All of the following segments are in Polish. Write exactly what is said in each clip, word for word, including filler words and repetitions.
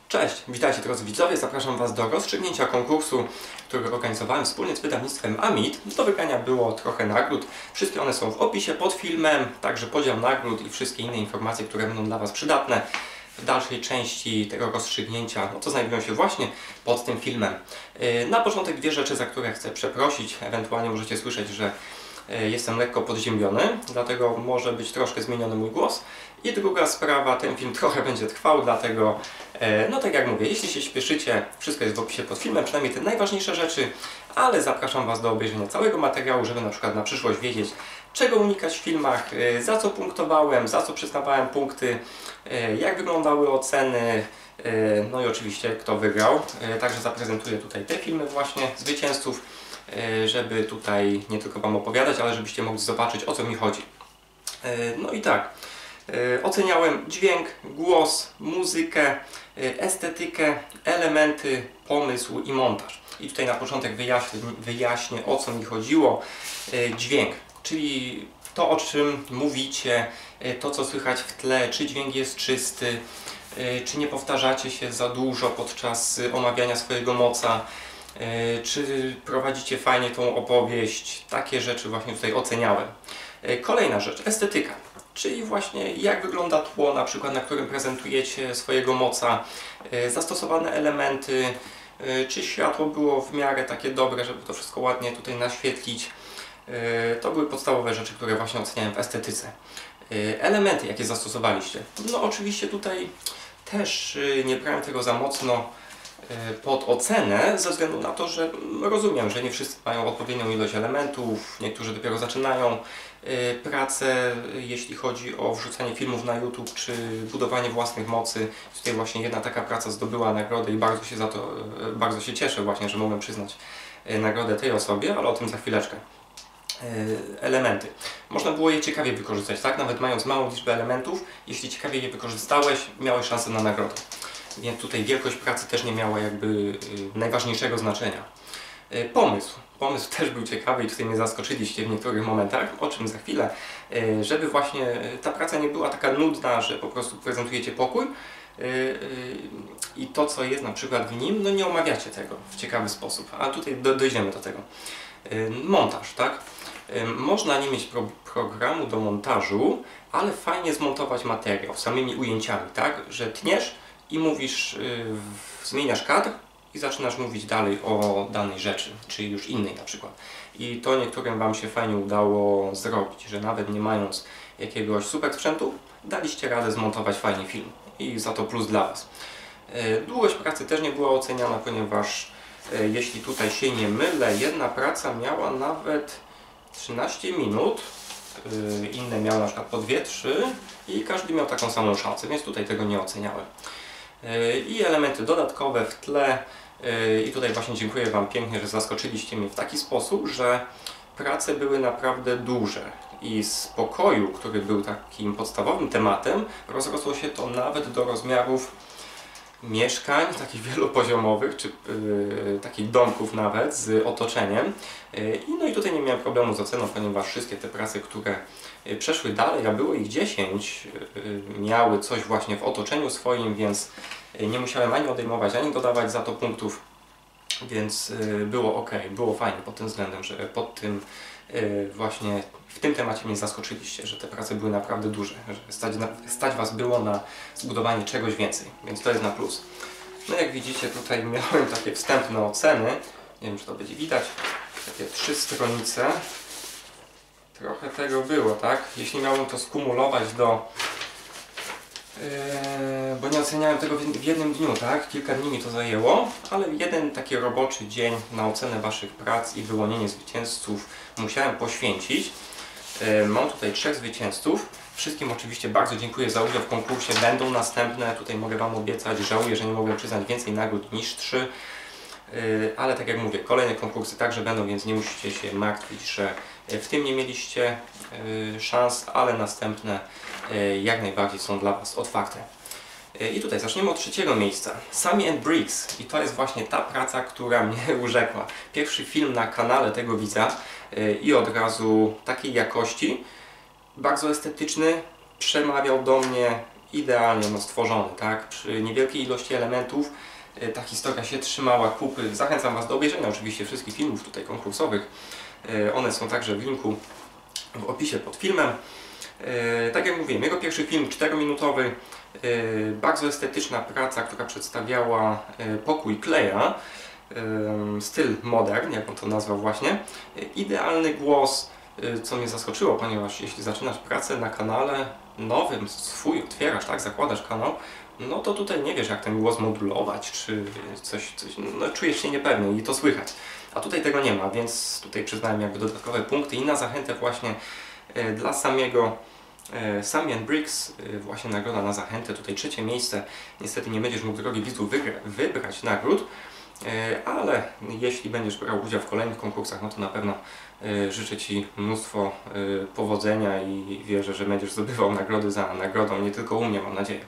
Cześć, witajcie drodzy widzowie, zapraszam Was do rozstrzygnięcia konkursu, który organizowałem wspólnie z wydawnictwem Amit. Do wygrania było trochę nagród, wszystkie one są w opisie pod filmem, także podział nagród i wszystkie inne informacje, które będą dla Was przydatne w dalszej części tego rozstrzygnięcia, no to znajdują się właśnie pod tym filmem. Na początek dwie rzeczy, za które chcę przeprosić, ewentualnie możecie słyszeć, że jestem lekko podziębiony, dlatego może być troszkę zmieniony mój głos. I druga sprawa, ten film trochę będzie trwał, dlatego, no tak jak mówię, jeśli się śpieszycie, wszystko jest w opisie pod filmem, przynajmniej te najważniejsze rzeczy, ale zapraszam Was do obejrzenia całego materiału, żeby na przykład na przyszłość wiedzieć, czego unikać w filmach, za co punktowałem, za co przyznawałem punkty, jak wyglądały oceny, no i oczywiście kto wygrał. Także zaprezentuję tutaj te filmy właśnie zwycięzców, żeby tutaj nie tylko Wam opowiadać, ale żebyście mogli zobaczyć, o co mi chodzi. No i tak, oceniałem dźwięk, głos, muzykę, estetykę, elementy, pomysł i montaż. I tutaj na początek wyjaśnię, wyjaśnię o co mi chodziło. Dźwięk, czyli to, o czym mówicie, to co słychać w tle, czy dźwięk jest czysty, czy nie powtarzacie się za dużo podczas omawiania swojego moca, czy prowadzicie fajnie tą opowieść. Takie rzeczy właśnie tutaj oceniałem. Kolejna rzecz, estetyka, czyli właśnie jak wygląda tło, na przykład na którym prezentujecie swojego moca, zastosowane elementy, czy światło było w miarę takie dobre, żeby to wszystko ładnie tutaj naświetlić. To były podstawowe rzeczy, które właśnie oceniałem w estetyce. Elementy, jakie zastosowaliście. No oczywiście tutaj też nie brałem tego za mocno pod ocenę, ze względu na to, że rozumiem, że nie wszyscy mają odpowiednią ilość elementów, niektórzy dopiero zaczynają pracę, jeśli chodzi o wrzucanie filmów na YouTube, czy budowanie własnych mocy. Tutaj właśnie jedna taka praca zdobyła nagrodę i bardzo się za to, bardzo się cieszę właśnie, że mogłem przyznać nagrodę tej osobie, ale o tym za chwileczkę. Elementy. Można było je ciekawie wykorzystać, tak? Nawet mając małą liczbę elementów, jeśli ciekawie je wykorzystałeś, miałeś szansę na nagrodę. Więc tutaj wielkość pracy też nie miała jakby najważniejszego znaczenia. Pomysł. Pomysł też był ciekawy i tutaj mnie zaskoczyliście w niektórych momentach, o czym za chwilę. Żeby właśnie ta praca nie była taka nudna, że po prostu prezentujecie pokój i to, co jest na przykład w nim, no nie omawiacie tego w ciekawy sposób. A tutaj do, dojdziemy do tego. Montaż, tak? Można nie mieć pro, programu do montażu, ale fajnie zmontować materiał samymi ujęciami, tak? Że tniesz i mówisz, yy, zmieniasz kadr i zaczynasz mówić dalej o danej rzeczy, czy już innej na przykład. I to niektórym Wam się fajnie udało zrobić, że nawet nie mając jakiegoś super sprzętu, daliście radę zmontować fajnie film i za to plus dla Was. Yy, długość pracy też nie była oceniana, ponieważ yy, jeśli tutaj się nie mylę, jedna praca miała nawet trzynaście minut, yy, inne miały na przykład po dwie trzy i każdy miał taką samą szansę, więc tutaj tego nie oceniałem. I elementy dodatkowe w tle. I tutaj właśnie dziękuję Wam pięknie, że zaskoczyliście mnie w taki sposób, że prace były naprawdę duże i z pokoju, który był takim podstawowym tematem, rozrosło się to nawet do rozmiarów mieszkań takich wielopoziomowych, czy yy, takich domków nawet z otoczeniem. Yy, no i tutaj nie miałem problemu z oceną, ponieważ wszystkie te prace, które yy, przeszły dalej, a było ich dziesięć, yy, miały coś właśnie w otoczeniu swoim, więc yy, nie musiałem ani odejmować, ani dodawać za to punktów, więc yy, było ok, było fajnie pod tym względem, że pod tym yy, właśnie w tym temacie mnie zaskoczyliście, że te prace były naprawdę duże, że stać, na, stać Was było na zbudowanie czegoś więcej, więc to jest na plus. No jak widzicie, tutaj miałem takie wstępne oceny, nie wiem czy to będzie widać, takie trzy stronice, trochę tego było, tak? Jeśli miałbym to skumulować do, yy, bo nie oceniałem tego w jednym dniu, tak? Kilka dni mi to zajęło, ale jeden taki roboczy dzień na ocenę Waszych prac i wyłonienie zwycięzców musiałem poświęcić. Mam tutaj trzech zwycięzców. Wszystkim oczywiście bardzo dziękuję za udział w konkursie. Będą następne. Tutaj mogę Wam obiecać. Żałuję, że nie mogłem przyznać więcej nagród niż trzy. Ale tak jak mówię, kolejne konkursy także będą, więc nie musicie się martwić, że w tym nie mieliście szans, ale następne jak najbardziej są dla Was otwarte. I tutaj zaczniemy od trzeciego miejsca. Sammy and Briggs. I to jest właśnie ta praca, która mnie urzekła. Pierwszy film na kanale tego widza i od razu takiej jakości. Bardzo estetyczny, przemawiał do mnie idealnie no, stworzony, tak? Przy niewielkiej ilości elementów ta historia się trzymała kupy. Zachęcam Was do obejrzenia oczywiście wszystkich filmów tutaj konkursowych. One są także w linku w opisie pod filmem. Tak jak mówiłem, jego pierwszy film czterominutowy, bardzo estetyczna praca, która przedstawiała pokój Kleja, styl modern, jak on to nazwał właśnie. Idealny głos, co mnie zaskoczyło, ponieważ jeśli zaczynasz pracę na kanale nowym, swój otwierasz, tak, zakładasz kanał, no to tutaj nie wiesz, jak ten głos modulować, czy coś, coś no, czujesz się niepewnie i to słychać. A tutaj tego nie ma, więc tutaj przyznałem jakby dodatkowe punkty i na zachętę właśnie e, dla samego e, Samian Briggs, e, właśnie nagroda na zachętę, tutaj trzecie miejsce. Niestety nie będziesz mógł, drogi widzu, wybrać nagród, e, ale jeśli będziesz brał udział w kolejnych konkursach, no to na pewno e, życzę Ci mnóstwo e, powodzenia i wierzę, że będziesz zdobywał nagrody za nagrodą, nie tylko u mnie, mam nadzieję.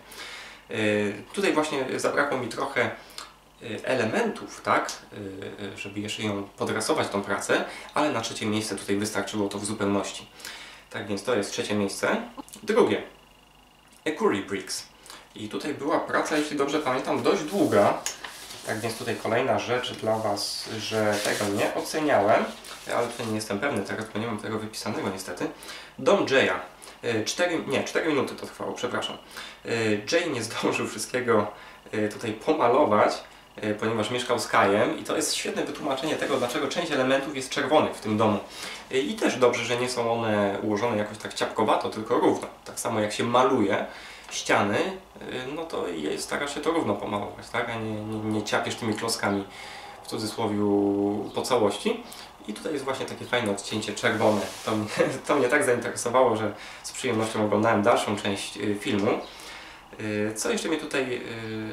Tutaj właśnie zabrakło mi trochę elementów, tak, żeby jeszcze ją podrasować tą pracę, ale na trzecie miejsce tutaj wystarczyło to w zupełności. Tak więc to jest trzecie miejsce. Drugie, Ecurie Bricks. I tutaj była praca, jeśli dobrze pamiętam, dość długa. Tak więc tutaj kolejna rzecz dla Was, że tego nie oceniałem, ale tutaj nie jestem pewny teraz, bo nie mam tego wypisanego niestety. Dom Jaya. cztery, nie, cztery minuty to trwało, przepraszam. Jay nie zdążył wszystkiego tutaj pomalować, ponieważ mieszkał z Kajem i to jest świetne wytłumaczenie tego, dlaczego część elementów jest czerwonych w tym domu. I też dobrze, że nie są one ułożone jakoś tak ciapkowato, tylko równo. Tak samo jak się maluje ściany, no to stara się to równo pomalować, tak? A nie, nie, nie ciapiesz tymi kloskami w cudzysłowie po całości. I tutaj jest właśnie takie fajne odcięcie czerwone. To mnie, to mnie tak zainteresowało, że z przyjemnością oglądałem dalszą część filmu. Co jeszcze mnie tutaj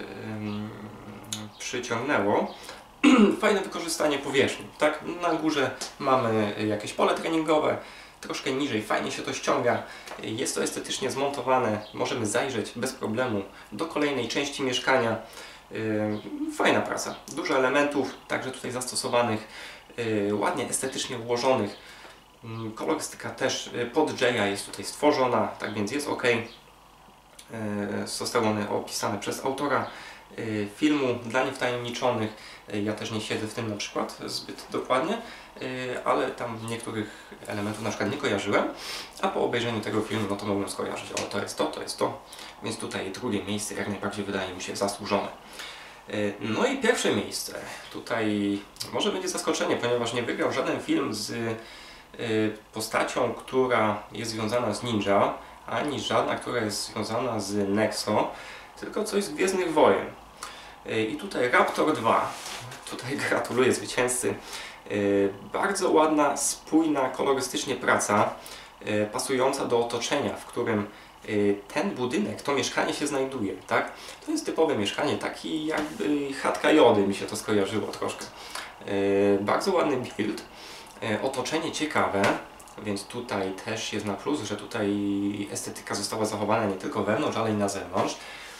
przyciągnęło? Fajne wykorzystanie powierzchni, tak? Na górze mamy jakieś pole treningowe, troszkę niżej fajnie się to ściąga, jest to estetycznie zmontowane, możemy zajrzeć bez problemu do kolejnej części mieszkania. Fajna praca, dużo elementów, także tutaj zastosowanych, ładnie estetycznie ułożonych. Kolorystyka też pod Jaya jest tutaj stworzona, tak więc jest ok. Zostały one opisane przez autora filmu dla niewtajemniczonych. Ja też nie siedzę w tym na przykład zbyt dokładnie, ale tam niektórych elementów na przykład nie kojarzyłem, a po obejrzeniu tego filmu no to mogłem skojarzyć, o to jest to, to jest to, więc tutaj drugie miejsce jak najbardziej wydaje mi się zasłużone. No i pierwsze miejsce, tutaj może będzie zaskoczenie, ponieważ nie wygrał żaden film z postacią, która jest związana z Ninja, ani żadna, która jest związana z Nexo, tylko coś z Gwiezdnych Wojen. I tutaj Raptor dwa, tutaj gratuluję zwycięzcy. Bardzo ładna, spójna kolorystycznie praca, pasująca do otoczenia, w którym ten budynek, to mieszkanie się znajduje, tak? To jest typowe mieszkanie, taki jakby chatka Jody, mi się to skojarzyło troszkę. Bardzo ładny build, otoczenie ciekawe, więc tutaj też jest na plus, że tutaj estetyka została zachowana nie tylko wewnątrz, ale i na zewnątrz.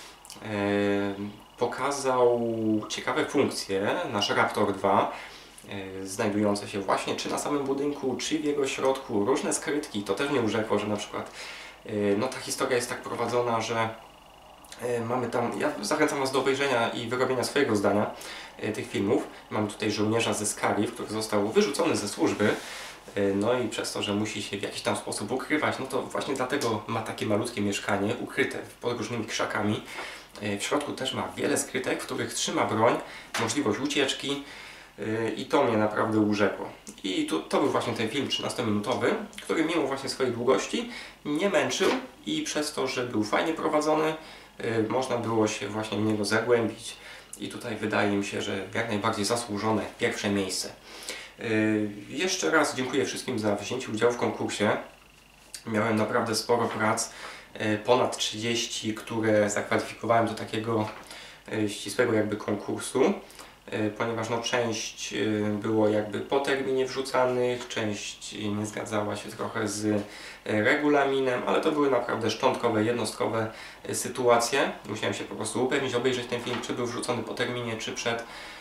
Pokazał ciekawe funkcje nasz Raptor dwa, znajdujące się właśnie czy na samym budynku, czy w jego środku, różne skrytki. To też mnie urzekło, że na przykład no, ta historia jest tak prowadzona, że mamy tam, ja zachęcam Was do obejrzenia i wyrobienia swojego zdania tych filmów. Mamy tutaj żołnierza ze Scarif, który został wyrzucony ze służby, no i przez to, że musi się w jakiś tam sposób ukrywać, no to właśnie dlatego ma takie malutkie mieszkanie, ukryte pod różnymi krzakami. W środku też ma wiele skrytek, w których trzyma broń, możliwość ucieczki i to mnie naprawdę urzekło. I to, to był właśnie ten film trzynastominutowy, który mimo właśnie swojej długości nie męczył i przez to, że był fajnie prowadzony, można było się właśnie w niego zagłębić i tutaj wydaje mi się, że jak najbardziej zasłużone pierwsze miejsce. Jeszcze raz dziękuję wszystkim za wzięcie udziału w konkursie. Miałem naprawdę sporo prac, ponad trzydzieści, które zakwalifikowałem do takiego ścisłego jakby konkursu, ponieważ no, część było jakby po terminie wrzucanych, część nie zgadzała się trochę z regulaminem, ale to były naprawdę szczątkowe, jednostkowe sytuacje. Musiałem się po prostu upewnić, obejrzeć ten film, czy był wrzucony po terminie, czy przed.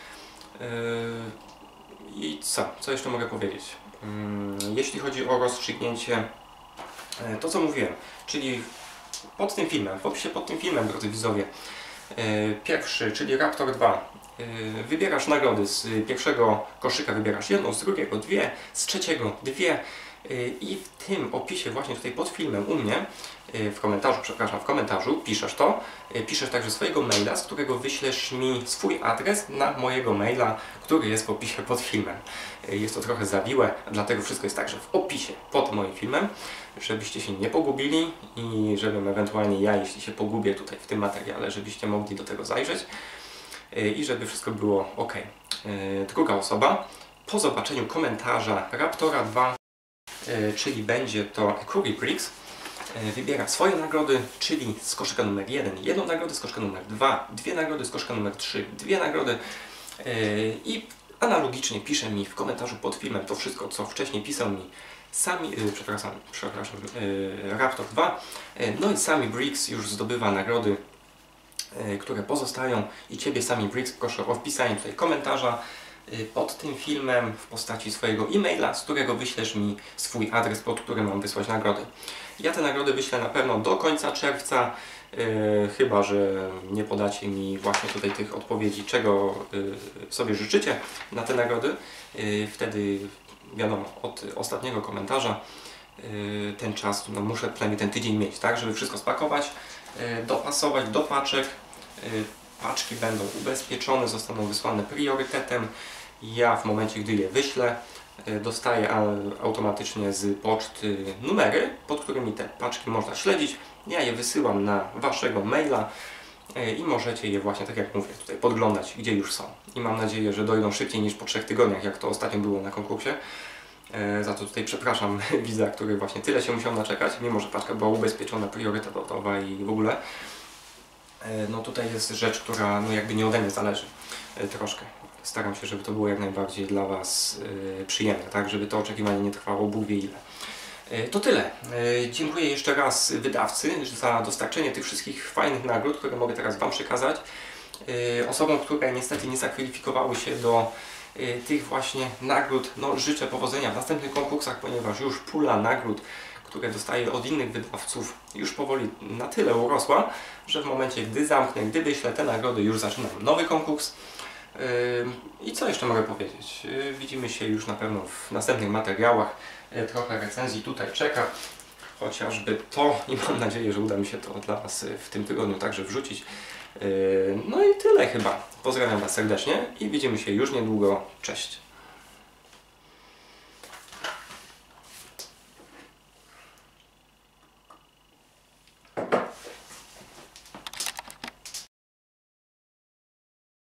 I co? Co jeszcze mogę powiedzieć? Jeśli chodzi o rozstrzygnięcie, to co mówiłem, czyli pod tym filmem, w opisie pod tym filmem, drodzy widzowie, pierwszy, czyli Raptor dwa, wybierasz nagrody z pierwszego koszyka, wybierasz jedną, z drugiego dwie, z trzeciego dwie i w tym opisie właśnie tutaj pod filmem u mnie, w komentarzu, przepraszam, w komentarzu piszesz to, piszesz także swojego maila, z którego wyślesz mi swój adres na mojego maila, który jest w opisie pod filmem. Jest to trochę zawiłe, dlatego wszystko jest także w opisie pod moim filmem, żebyście się nie pogubili i żebym ewentualnie ja, jeśli się pogubię tutaj w tym materiale, żebyście mogli do tego zajrzeć i żeby wszystko było ok. Druga osoba, po zobaczeniu komentarza Raptora dwa, czyli będzie to Curry Bricks, wybiera swoje nagrody, czyli z koszyka numer jeden jedną nagrodę, z koszyka numer dwa dwie nagrody, z koszyka numer trzy dwie nagrody i analogicznie pisze mi w komentarzu pod filmem to wszystko, co wcześniej pisał mi sami, przepraszam, przepraszam Raptor dwa, no i Sami Bricks już zdobywa nagrody, które pozostają i Ciebie, Sami Bricks, proszę o wpisanie tutaj komentarza pod tym filmem w postaci swojego e-maila, z którego wyślesz mi swój adres, pod którym mam wysłać nagrody. Ja te nagrody wyślę na pewno do końca czerwca, yy, chyba że nie podacie mi właśnie tutaj tych odpowiedzi, czego yy, sobie życzycie na te nagrody. Yy, wtedy wiadomo, od ostatniego komentarza yy, ten czas, no muszę przynajmniej ten tydzień mieć, tak, żeby wszystko spakować, yy, dopasować do paczek. Yy, paczki będą ubezpieczone, zostaną wysłane priorytetem. Ja w momencie, gdy je wyślę, dostaję automatycznie z poczty numery, pod którymi te paczki można śledzić. Ja je wysyłam na Waszego maila i możecie je właśnie, tak jak mówię, tutaj podglądać, gdzie już są. I mam nadzieję, że dojdą szybciej niż po trzech tygodniach, jak to ostatnio było na konkursie. Za to tutaj przepraszam widza, który właśnie tyle się musiał naczekać, mimo że paczka była ubezpieczona, priorytetowa i w ogóle. No tutaj jest rzecz, która no jakby nie ode mnie zależy troszkę. Staram się, żeby to było jak najbardziej dla Was yy, przyjemne, tak? Żeby to oczekiwanie nie trwało Bóg wie ile. Yy, to tyle. Yy, dziękuję jeszcze raz wydawcy za dostarczenie tych wszystkich fajnych nagród, które mogę teraz Wam przekazać. Yy, osobom, które niestety nie zakwalifikowały się do yy, tych właśnie nagród, no życzę powodzenia w następnych konkursach, ponieważ już pula nagród, które dostaję od innych wydawców, już powoli na tyle urosła, że w momencie, gdy zamknę, gdy wyślę te nagrody, już zaczynam nowy konkurs. I co jeszcze mogę powiedzieć? Widzimy się już na pewno w następnych materiałach. Trochę recenzji tutaj czeka, chociażby to i mam nadzieję, że uda mi się to dla Was w tym tygodniu także wrzucić. No i tyle chyba. Pozdrawiam Was serdecznie i widzimy się już niedługo. Cześć!